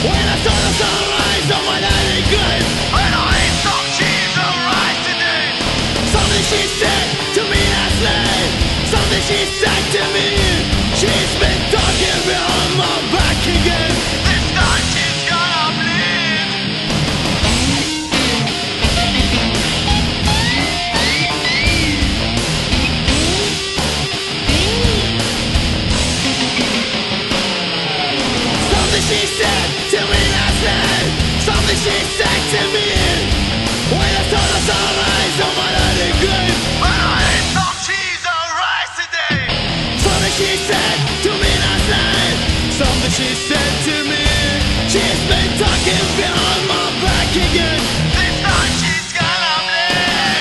When I saw the sunrise on my daily grave, and I ate some cheese and rice today. Something she said to me last night, something she said to me. She's been talking behind my back again. This time she's gonna bleed. Something she said to me last night, something she said to me. When I saw the sunrise on my early grave, and I ate some cheese and rice today. Something she said to me last night, something she said to me. She's been talking behind my back again. This time she's gonna bleed.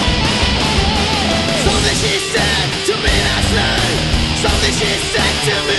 Something she said to me last night, something she said to me.